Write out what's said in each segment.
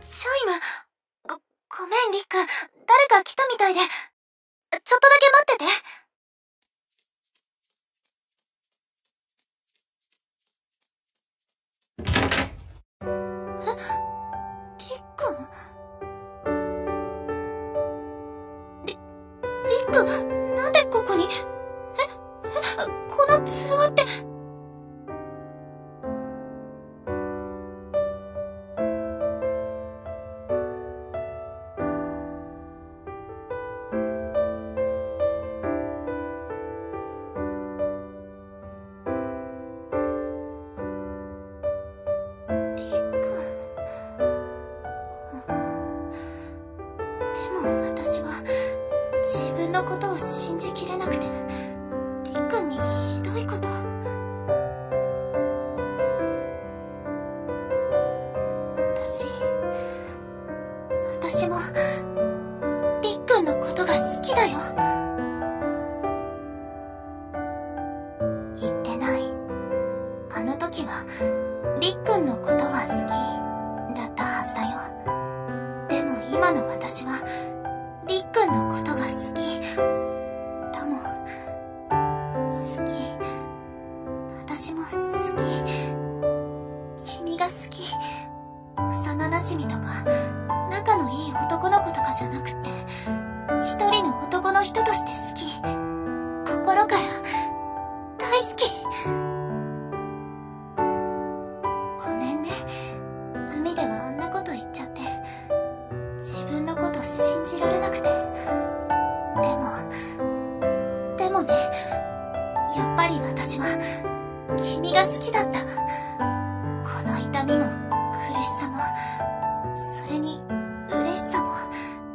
チャイム。ごめん、りっくん。誰か来たみたいで。ちょっとだけ待ってて。りっくん？りっくん、なんでここに？この通話って。私は自分のことを信じきれなくて、りっくんにひどいこと。私もりっくんのことが好きだよ。言ってない。あの時はりっくんのことは好きだったはずだよ。でも今の私はりっくんのことが好きだもん。好き。私も好き。君が好き。幼馴染とか仲のいい男の子とかじゃなくて、一人の男の人として好き。心から大好き。ごめんね、海ではあんなこと言っちゃって。自分のこと信じられなくて。でもね、やっぱり私は君が好きだった。この痛みも苦しさも、それに嬉しさも、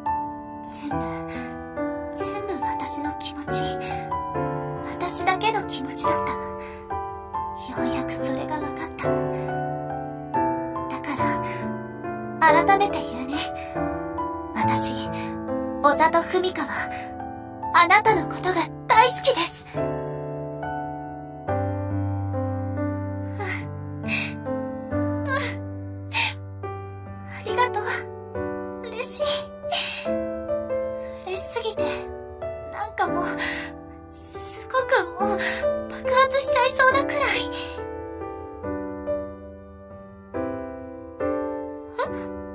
全部私の気持ち。私だけの気持ちだった。ようやくそれが分かった。だから改めて言うね。私、小里文香はあなたのことが大好きです。ありがとう。嬉しい。嬉しすぎて、なんかもう、すごくもう、爆発しちゃいそうなくらい。